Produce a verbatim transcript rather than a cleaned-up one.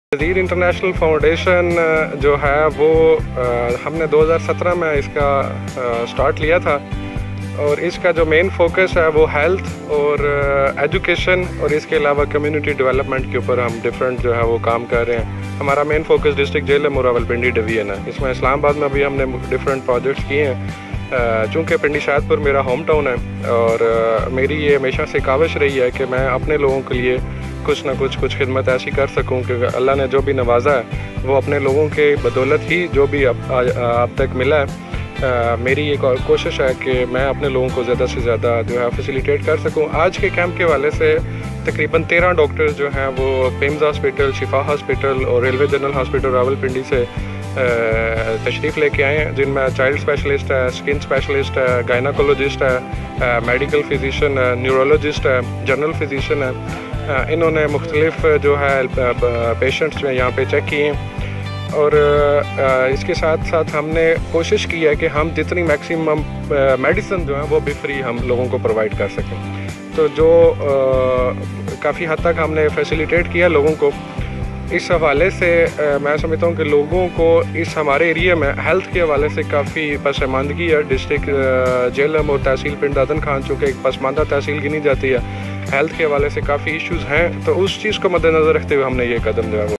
वज़ीर international foundation जो है वो हमने दो हज़ार सत्रह में इसका स्टार्ट लिया था और इसका जो मेन फोकस है वो हेल्थ और एजुकेशन और इसके अलावा कम्युनिटी डेवलपमेंट के ऊपर हम डिफरेंट जो है वो काम कर रहे हैं। हमारा मेन फोकस डिस्ट्रिक्ट जेल है रावलपिंडी डिवीजन है। इसमें इस्लामाबाद में भी हमने डिफरेंट प्रोजेक्ट्स किए हैं। चूँकि पिंडी शाहतपुर मेरा होम टाउन है और मेरी ये हमेशा से काविश रही है कि मैं अपने लोगों के लिए कुछ ना कुछ कुछ खिदमत ऐसी कर सकूं कि अल्लाह ने जो भी नवाजा है वो अपने लोगों के बदौलत ही जो भी अब अब तक मिला है। आ, मेरी ये कोशिश है कि मैं अपने लोगों को ज़्यादा से ज़्यादा जो है फैसिलिटेट कर सकूं। आज के कैंप के वाले से तकरीबन तेरह डॉक्टर्स जो हैं वो पिम्स हॉस्पिटल, शिफा हॉस्पिटल और रेलवे जनरल हॉस्पिटल रावलपिंडी से तशरीफ़ लेके आए हैं, जिनमें चाइल्ड स्पेशलिस्ट है, स्किन स्पेशलिस्ट है, गायनाकोलॉजिस्ट है, मेडिकल फिजिशियन है, न्यूरोलॉजिस्ट है, जनरल फिजिशियन है। इन्होंने मुख्तलिफ जो है पेशेंट्स जो यहाँ पे चेक किए हैं और इसके साथ साथ हमने कोशिश की है कि हम जितनी मैक्सिमम मेडिसिन जो है वो भी फ्री हम लोगों को प्रोवाइड कर सकें। तो जो काफ़ी हद तक हमने फैसिलिटेट किया लोगों को। इस हवाले से आ, मैं समझता हूँ कि लोगों को इस हमारे एरिया में हेल्थ के हवाले से काफ़ी पसमानदगी है। डिस्ट्रिक्ट जेलम और तहसील पिंड दादन खान चूँकि एक पसमानदा तहसील गिनी जाती है, हेल्थ के हवाले से काफ़ी इश्यूज़ हैं। तो उस चीज़ को मद्देनज़र रखते हुए हमने ये कदम जो है